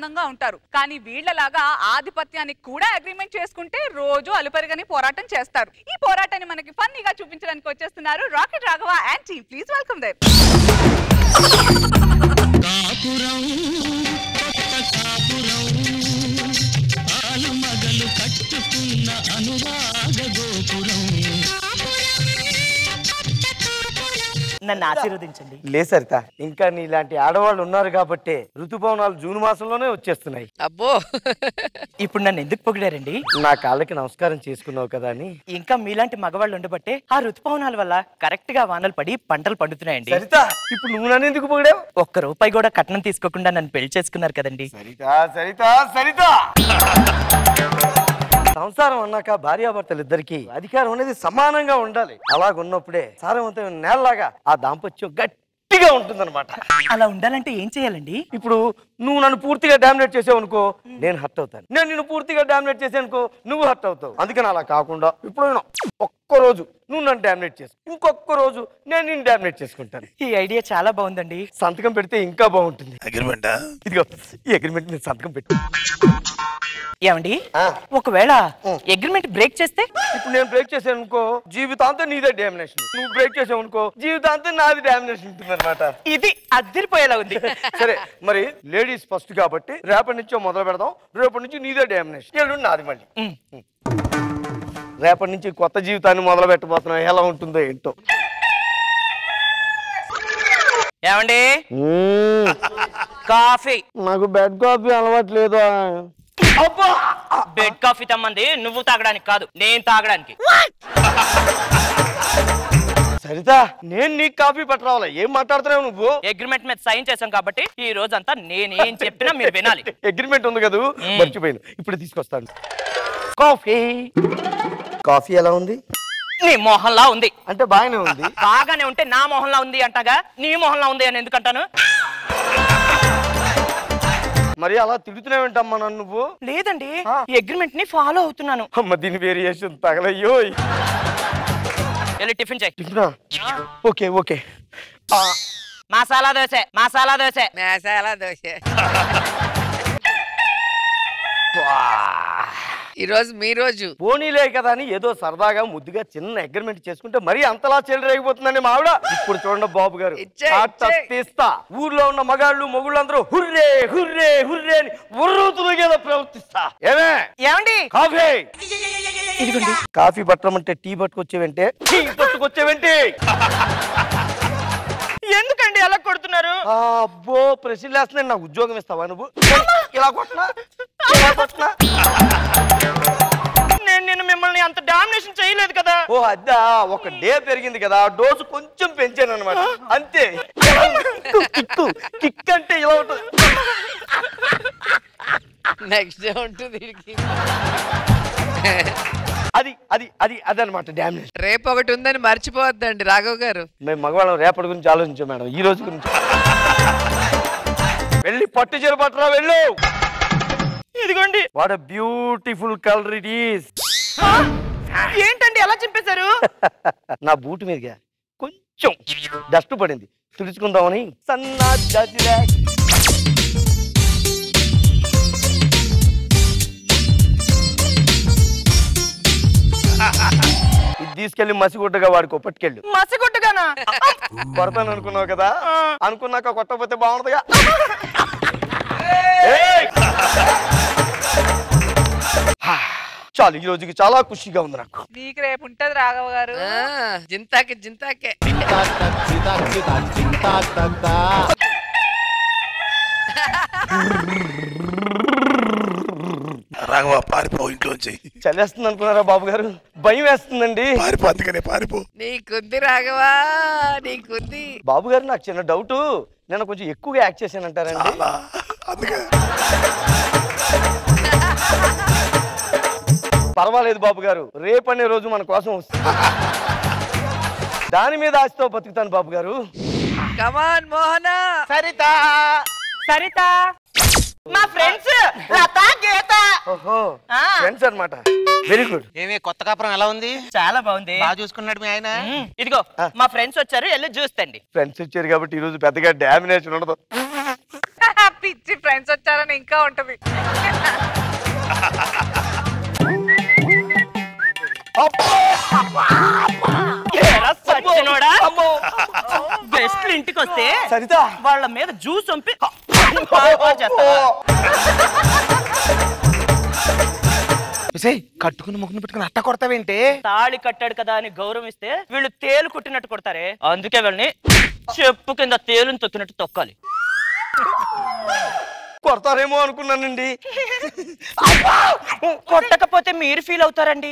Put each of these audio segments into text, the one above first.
ఆనందంగా ఉంటారు. కానీ వీళ్ళలాగా ఆధిపత్యానికి కూడా అగ్రిమెంట్ చేసుకుంటే రోజు అలుపరిగని పోరాటం చేస్తారు. ఈ పోరాటాన్ని మనకి ఫన్నీగా చూపించడానికి వచ్చేస్తున్నారు rocket Raghava and team. Please welcome them. నన్ను ఆశీర్వదించండి. లే సరిత, ఇంకా నీలాంటి ఆడవాళ్ళు ఉన్నారు కాబట్టి ఋతుపవనాలు జూన్ మాసంలోనే వచ్చేస్తున్నాయి. అబ్బో, ఇప్పుడు నన్ను ఎందుకు పొగిడారండి? నా కాళ్ళకి నమస్కారం చేసుకున్నావు కదా అని. ఇంకా మీలాంటి మగవాళ్ళు ఉండబట్టే ఆ ఋతుపవనాల వల్ల కరెక్ట్ గా వానలు పడి పంటలు పండుతున్నాయండి. సరిత, ఇప్పుడు నువ్వు నన్ను ఎందుకు పొగిడావు? ₹1 కూడా కట్నం తీసుకోకుండా నన్ను పెళ్లి చేసుకున్నారు కదండి. సరిత సరిత సరిత, సంసారం అన్నాక భార్యాభర్తలు ఇద్దరికి అధికారం అనేది సమానంగా ఉండాలి. అలాగున్నప్పుడే సారవంతమైన నేలలాగా ఆ దాంపత్యం గట్టిగా ఉంటుందన్నమాట. అలా ఉండాలంటే ఏం చేయాలండి? ఇప్పుడు నువ్వు నన్ను పూర్తిగా డామినేట్ చేసావు అనుకో, నేను హర్ట్ అవుతాను. నేను నిన్ను పూర్తిగా డామినేట్ చేసాను అనుకో, నువ్వు హర్ట్ అవుతావు. అందుకని అలా కాకుండా ఇప్పుడు ఒక్కరోజు నువ్వు నన్ను డామినేట్ చేసు, ఇంకొక్క రోజు నేను నిన్ను డామినేట్ చేసుకుంటాను. ఈ ఐడియా చాలా బాగుందండి. సంతకం పెడితే ఇంకా బాగుంటుంది. అగ్రిమెంట్? ఇదిగో ఈ అగ్రిమెంట్ మీద సంతకం పెట్టు. ఏమండి, ఒకవేళ అగ్రిమెంట్ బ్రేక్ చేస్తే? ఇప్పుడు నేను బ్రేక్ చేశాను అనుకో, జీవితాంతం నీదే డామినేషన్. నువ్వు బ్రేక్ చేసావు అనుకో, జీవితాంతం నాది డామినేషన్ ఉంటుంది అనమాట. ఇది అద్దరిపోయేలా ఉంది. సరే మరి, లేడీస్ ఫస్ట్ కాబట్టి రేపటి నుంచో మొదలు పెడదాం. రేపటి నుంచి నీదే డామినేషన్, ఎల్లుండి నాది. మళ్ళీ రేపటి నుంచి కొత్త జీవితాన్ని మొదలు పెట్టబోతున్నాం. ఎలా ఉంటుందో ఏంటో. ఏమండి, కాఫీ? నాకు బెడ్ కాఫీ అలవాట్లేదు. బెడ్ కాఫీ తమ్మంది నువ్వు తాగడానికి కాదు, నేను తాగడానికి. సరిత, నేను నీకు కాఫీ పట్టరావాలా? ఏం మాట్లాడుతున్నావు నువ్వు? అగ్రిమెంట్ మీద సైన్ చేశాం కాబట్టి ఈ రోజంతా నేనేం చెప్పినా మీరు వినాలి. అగ్రిమెంట్ ఉంది కదా, మర్చిపోయాను. ఇప్పుడు తీసుకొస్తాను కాఫీ. కాఫీ ఎలా ఉంది? నీ మొహంలా ఉంది. అంటే బాగానే ఉంది. బాగానే ఉంటే నా మొహంలా ఉంది అంటాగా, నీ మొహంలా ఉంది అని ఎందుకంటాను? మరి అలా తిడుతున్నావేంటమ్మా నన్ను నువ్వు? లేదండి, ఈ అగ్రిమెంట్ ని ఫాలో అవుతున్నాను. అమ్మ, దీని వేరియేషన్ తగలయ్యో. వెళ్ళి టిఫిన్ చేయి. టిఫినా? Okay okay. మసాలా దోశ, మసాలా దోశ, మసాలా దోశ. ఈ రోజు మీ రోజు. పోనీలే కదా అని ఏదో సరదాగా ముద్దుగా చిన్న అగ్రిమెంట్ చేసుకుంటే మరీ అంతలా చెల్లరేగిపోతుందండి మా ఆవిడ. ఇప్పుడు చూడండి బాబు గారు, తీస్తా. ఊర్లో ఉన్న మగాళ్ళు మొగుళ్ళందరూ హుర్రే హుర్రే హుర్రే అని ఉర్రూతులుగా ప్రవర్తిస్తా. ఏమండి, కాఫీ ఇదిగోండి. కాఫీ పట్టమంటే టీ పట్టుకొచ్చేవంటే, టీ పట్టుకొచ్చేవేంటి? ఎందుకండి అలా కొడుతున్నారు? అబ్బో, ప్రశ్నలు వేస్తున్నాయి. నాకు ఉద్యోగం ఇస్తావా నువ్వు? ఇలా కొట్టినా ఇలా కొట్టినా? నేను మిమ్మల్ని అంత డామినేషన్ చేయలేదు కదా. ఓ అద్దా, ఒక డే పెరిగింది కదా, డోసు కొంచెం పెంచాను అనమాట, అంతే. కిక్ అంటే ఇలా ఉంటుంది. నెక్స్ట్ డే ఉంటుంది. అది అది అది అదనమాట డామినేషన్. రేపు ఒకటి ఉందని మర్చిపోవద్దండి రాఘవ్ గారు. మేము మగవాళ్ళం రేపటి గురించి ఆలోచించాం మేడం, ఈ రోజు గురించి. వెళ్ళి పట్టు చీర పట్టరా, వెళ్ళు. ఇదిగోండి. What a beautiful colour it is. ఏంటండి ఎలా చింపేశారు? నా బూట్ మీదుగా కొంచెం డస్ట్ పడింది, తుడుచుకుందామని. సన్నా జాజిలా ఇది తీసుకెళ్లి మసిగుడ్డగా వాడికి పట్టుకెళ్ళు. మసిగుడ్డగానా? కొడతాను అనుకున్నావు కదా, అనుకున్నాక కొట్టకపోతే బాగుండదుగా. చాలు, ఈ రోజుకి చాలా ఖుషిగా ఉంది నాకు. మీకు రేపు ఉంటది రాఘవ గారు. జింతాకే జింతాకే. రాఘవ, పారిపో ఇంట్లోంచి. చలేస్తుంది అనుకున్నారా బాబు గారు? భయం వేస్తుందండి. పారిపో, అందుకనే పారిపో. నీకుంది రాఘవా, నీకుంది. బాబు గారు, నాకు చిన్న డౌట్. నేను కొంచెం ఎక్కువగా యాక్ట్ చేశానంటారండి? అందుకే. పర్వాలేదు బాబు గారు, రేపనే రోజు మన కోసం వస్తుంది. దాని మీద ఆశతో బతుకుతాను బాబు గారు. కమాన్ మోహన. సరిత సరిత, మా ఫ్రెండ్స్ లత, గీత. ఓహో, ఫ్రెండ్స్ అన్నమాట. Very good. ఏమే కొత్త కాపురం ఎలా ఉంది? చాలా బాగుంది. బాగా చూసుకున్నాడు మీ ఆయన. ఇదిగో మా ఫ్రెండ్స్ వచ్చారు, వెళ్ళి చూస్తండి. ఫ్రెండ్స్ వచ్చారు కాబట్టి ఈ రోజు పెద్దగా డామినేషన్ ఉండదు. పిచ్చి ఫ్రెండ్స్ వచ్చారని ఇంకా ఉంటది. గెస్ట్లు ఇంటికి వస్తే సరిత వాళ్ళ మీద జ్యూస్ పంపి కట్టుకుని ముగ్గును పెట్టుకుని అట్ట కొడతావేంటి? తాళి కట్టాడు కదా అని గౌరవిస్తే వీళ్ళు తేలు కుట్టినట్టు కొడతారే, అందుకే వీళ్ళని చెప్పు కింద తేలుని తొక్కినట్టు తొక్కాలి. కొడతారేమో అనుకున్నానండి. కొట్టకపోతే మీరు ఫీల్ అవుతారండి.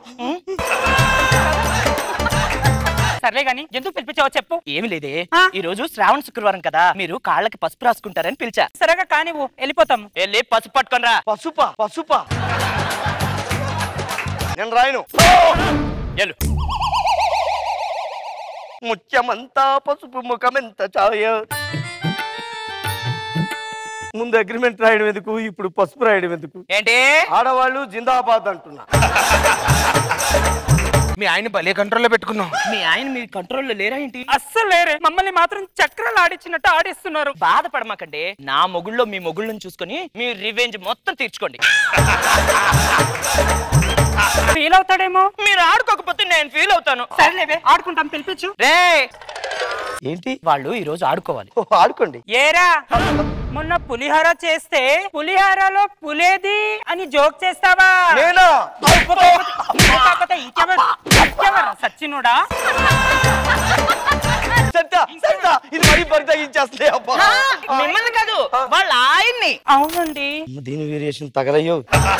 సర్లే గాని ఎందుకు పిలిపించావో చెప్పు. ఏమి లేదే, ఈ రోజు శ్రావణ శుక్రవారం కదా, మీరు కాళ్ళకి పసుపు రాసుకుంటారని పిలిచా. సరేగా కానివ్వు, వెళ్ళిపోతాం. వెళ్ళి పసుపు పట్టుకొని రా. పసుపా? పసుపా నేను రాయను. ముత్యమంతా పసుపు ముఖమెంత ఛాయ. ముందు అగ్రిమెంట్ రాయడం ఎందుకు, ఇప్పుడు పసుపు రాయడం ఎందుకు? ఏంటి ఆడవాళ్ళు జిందాబాద్ అంటున్నా. మీ ఆయన భలే కంట్రోల్లో పెట్టుకున్నాం. మీ ఆయన మీ కంట్రోల్లో లేరా ఏంటి? అస్సలు లేరే, మమ్మల్ని మాత్రం చక్రాలు ఆడిచ్చినట్టు ఆడిస్తున్నారు. బాధపడమాకండి, నా మొగుళ్ళో మీ మొగుళ్ళని చూసుకొని మీ రివెంజ్ మొత్తం తీర్చుకోండి. ఫీల్ అవుతాడేమో. మీరు ఆడుకోకపోతే నేను ఫీల్ అవుతాను. సరేలేవే, ఆడుకుంటాం, పిలిపించు. రే ఏంటి? వాళ్ళు ఈ రోజు ఆడుకోవాలి. ఆడుకోండి. ఏరా మొన్న పులిహోర చేస్తే పులిహోరలో పులేది అని జోక్ చేస్తావా? నేనా? సచ్చినుడా, ఇది మరీ పరితగించేస్తే మిమ్మల్ని కాదు వాళ్ళ ఆయన్ని. అవునండి, దీని వేరియేషన్ తగలయ్యో.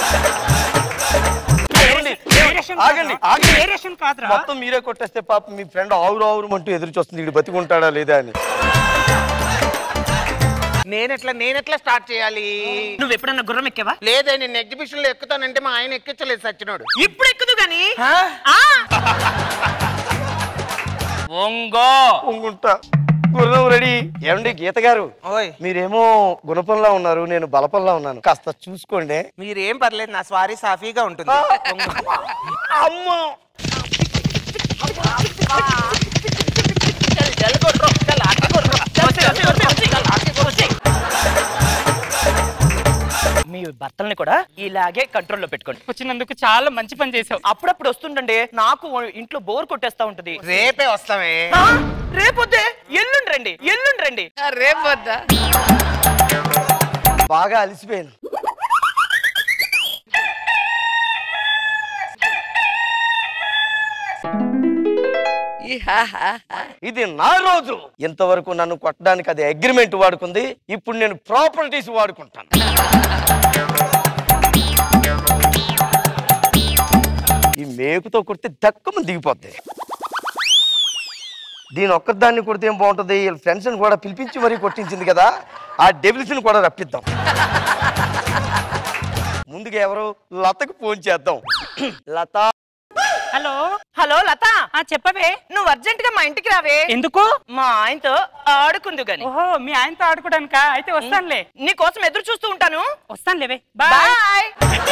ఆగండి, మొత్తం మీరే కొట్టేస్తే పాప మీ ఫ్రెండ్ ఆవురు ఆవురు అంటూ ఎదురు చూస్తుంది, వీడు బతికుంటాడా లేదా అని. నేనెట్లా స్టార్ట్ చేయాలి? నువ్వు ఎప్పుడన్నా గుర్రం ఎక్కావా? లేదే, నేను ఎగ్జిబిషన్ లో ఎక్కుతానంటే మా ఆయన ఎక్కించలేదు సచ్చినోడు. ఇప్పుడు ఎక్కుదు గాని ఒంగుంటా. గుర్రం రెడీ. ఏమండి గీత గారు, మీరేమో గుణపంలా ఉన్నారు, నేను బలపంలా ఉన్నాను, కాస్త చూసుకోండి. మీరేం పర్లేదు, నా స్వారీ సాఫీగా ఉంటుంది. అమ్మో మీ భర్తల్ని కూడా ఇలాగే కంట్రోల్లో పెట్టుకోండి. వచ్చినందుకు చాలా మంచి పని చేసావు. అప్పుడప్పుడు వస్తుండండి, నాకు ఇంట్లో బోర్ కొట్టేస్తా ఉంటది. రేపే వస్తామే. రేపొద్దే? ఎల్లుండి రండి. రేపు వద్దా? బాగా అలసిపోయాను. ఇది నా రోజు. ఇంతవరకు నన్ను కొట్టడానికి అది అగ్రిమెంట్ వాడుకుంది, ఇప్పుడు నేను ప్రాపర్టీస్ వాడుకుంటాను. ఈ మేకుతో కొడితే దక్కమని దిగిపోద్ది. దీని ఒక్కదాన్ని కొడితే ఏం బాగుంటుంది, ఫ్రెండ్స్ ని కూడా పిలిపించి మరీ కొట్టించింది కదా, ఆ డెవిల్స్ ని కూడా రప్పిద్దాం. ముందుగా ఎవరు? లతకు ఫోన్ చేద్దాం. లత. హలో లత, చెప్పవే. నువ్వు అర్జెంట్ గా మా ఇంటికి రావే. ఎందుకు? మా ఆయనతో ఆడుకుందు గాని. ఓహో, మీ ఆయనతో ఆడుకోవడానికా? అయితే వస్తానులే, నీ కోసం ఎదురు చూస్తూ ఉంటాను. వస్తానులేవే, బాయ్.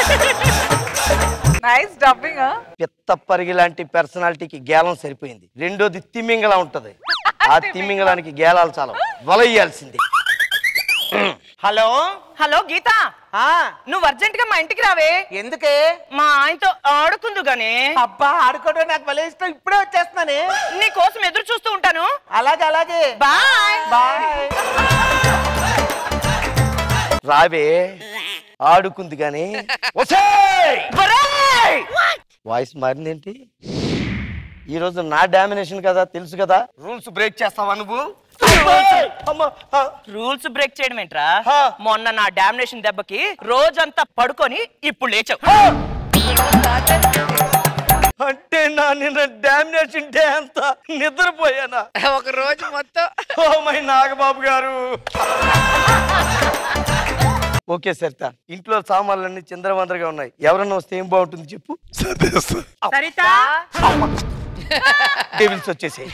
Nice dubbing. పిత్త పరిగి లాంటి పర్సనాలిటీకి గేలం సరిపోయింది. రెండోది తిమ్మింగలా ఉంటది, ఆ తిమ్మింగలానికి గేలాలు చాలా వలయ్యాల్సింది. హలో గీత, నువ్వు అర్జెంట్ గా మా ఇంటికి రావే. ఎందుకే? మా ఆయనతో ఆడుకుందు గాని. అబ్బా, ఆడుకోవడం నాకు భలే ఇష్టం, ఇప్పుడే వచ్చేస్తున్నానే. నీ కోసం ఎదురు చూస్తూ ఉంటాను. అలాగే బాయ్. రావే, ఆడుకుంది గాని. వాయిస్ మారిందేంటి? ఈ రోజు నా డామినేషన్ కదా, తెలుసు కదా. రూల్స్ బ్రేక్ చేస్తావా నువ్వు? రూల్స్ బ్రేక్ చేయడం ఏంట్రా? మొన్న నా డామినేషన్ దెబ్బకి రోజంతా పడుకొని ఇప్పుడు లేచావు. అంటే నా నిన్న డామినేషన్ డే అంతా నిద్రపోయానా? ఒక రోజు మొత్తం. ఓ మై నాగబాబు గారు. ఓకే సరిత, ఇంట్లో సామాన్లన్నీ చిందరవందరగా ఉన్నాయి, ఎవరన్నా వస్తే ఏం బాగుంటుంది చెప్పు. డెవిల్స్ వచ్చేసి.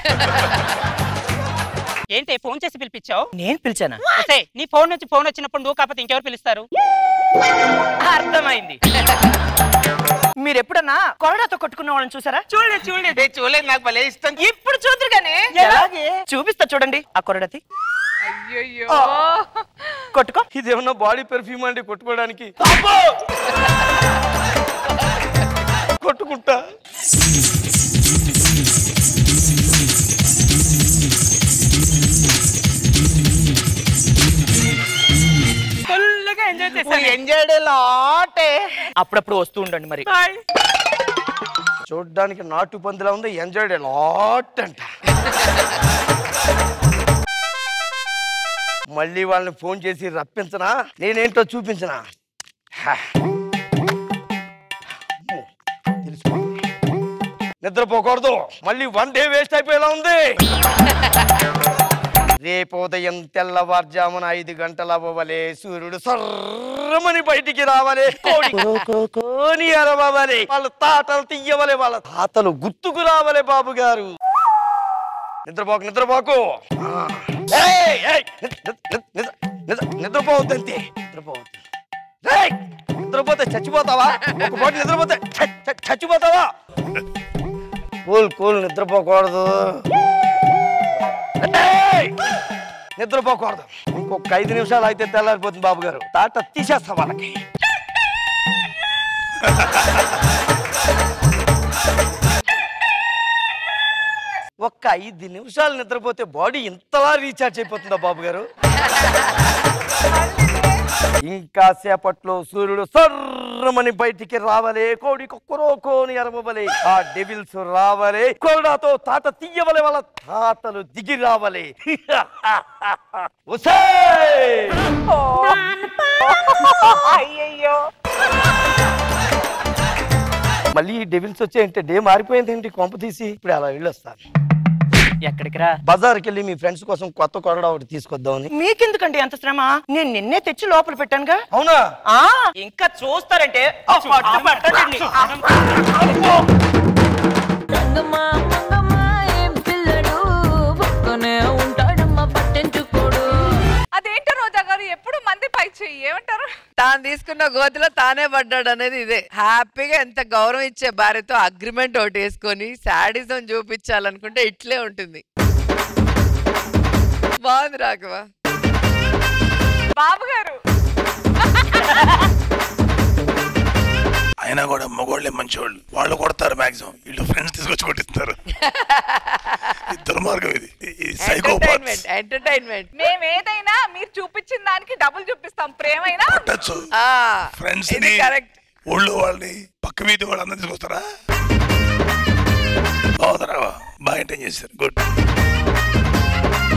ఏంటి ఫోన్ చేసి పిలిపించావు? నేను పిలిచానా? నీ ఫోన్ నుంచి ఫోన్ వచ్చినప్పుడు నువ్వు కాకపోతే ఇంకెవరు పిలుస్తారు? అర్థమైంది. మీరు ఎప్పుడన్నా కొరడాతో కొట్టుకున్న వాళ్ళని చూసారా? చూడలేదు నాకు భలే ఇష్టం. ఇప్పుడు చూద్దరు గానీ చూపిస్తా చూడండి ఆ కొరడతి. అయ్యయ్యో కొట్టుకో. ఇదేమన్నా బాడీ పెర్ఫ్యూమ్ అండి కొట్టుకోవడానికి? కొట్టుకుంటా. ఫుల్గా ఎంజాయ్ చేశాను. అప్పుడప్పుడు వస్తూ ఉండండి మరి. చూడ్డానికి నాటు పందిలా ఉంది, ఎంజాయ్ లాట్ అంట. మళ్ళీ వాళ్ళని ఫోన్ చేసి రప్పించనా, నేనేంటో చూపించనా? నిద్రపోకూడదు, మళ్ళీ 1 డే వేస్ట్ అయిపోయేలా ఉంది. రేపు ఉదయం తెల్లవారుజామున 5 గంటల అవ్వవలే సూర్యుడు సర్రమని బయటికి రావాలి, కోని అరవాలి, వాళ్ళ తాతలు తీయవలే, వాళ్ళ తాతలు గుర్తుకు రావాలి. బాబు గారు నిద్రపోకు, నిద్రపోకు, నిద్రపోవద్దంతే, నిద్రపోవద్దు. నిద్రపోతే చచ్చిపోతావా? ఒక పూట నిద్రపోతే చచ్చిపోతావా? Cool cool, నిద్రపోకూడదు, నిద్రపోకూడదు. ఇంకొక 5 నిమిషాలు అయితే తెల్లారిపోతుంది. బాబు గారు తాట తీసేస్తా వాళ్ళకి. ఒక్క 5 నిమిషాలు నిద్రపోతే బాడీ ఇంతలా రీఛార్జ్ అయిపోతుందా బాబు గారు? ఇంకా సేపట్లో సూర్యుడు సర్రమని బయటికి రావాలి, కోడి కొక్కరోకోని అరవవలే, ఆ డెవిల్స్ రావాలి, కొరడాతో తాట తీయవలే, వాళ్ళ తాతలు దిగి రావాలి. అయ్యయ్యో మళ్ళీ డెవిల్స్ వచ్చాయంటే డే మారిపోయింది ఏంటి? కొంప తీసి ఇప్పుడు అలా వెళ్ళొస్తాను. ఎక్కడికి రా? బజార్కి వెళ్ళి మీ ఫ్రెండ్స్ కోసం కొత్త కొరడా ఒకటి తీసుకొద్దామని. మీకెందుకండి అంత శ్రమ? నేను నిన్నే తెచ్చి లోపల పెట్టానుగా. అవునా? ఇంకా చూస్తారంటే అదేంటో రోజా గారు ఎప్పుడు మంది పై చెయ్యి ఏమంటారు? తాను తీసుకున్న గోతిలో తానే పడ్డాడు అనేది ఇదే. హ్యాపీగా ఎంత గౌరవం ఇచ్చే భార్యతో అగ్రిమెంట్ ఒకటి వేసుకొని శాడిజం చూపించాలనుకుంటే ఇట్లే ఉంటుంది. బాగుంది రాఘవ. బాబు గారు అయినా కూడా మగోళ్ళే మంచివాళ్ళు, వాళ్ళు కొడతారు మాక్సిమం, వీళ్ళు ఫ్రెండ్స్ తీసుకొచ్చి కొట్టిస్తారు. దుర్మార్గం ఇది, సైకోపాత్స్. ఎంటర్టైన్మెంట్. మేము ఏదైనా మీరు చూపించిన దానికి డబుల్ చూపిస్తాం. ప్రేమైనా కొట్టచ్చు, ఫ్రెండ్స్ ని, ఊళ్ళో వాళ్ళని, పక్క వీధి వాళ్ళందరూ తీసుకొస్తారా? బాగుంది రావా, బాగా ఎంటైన్ చేశారు. గుడ్.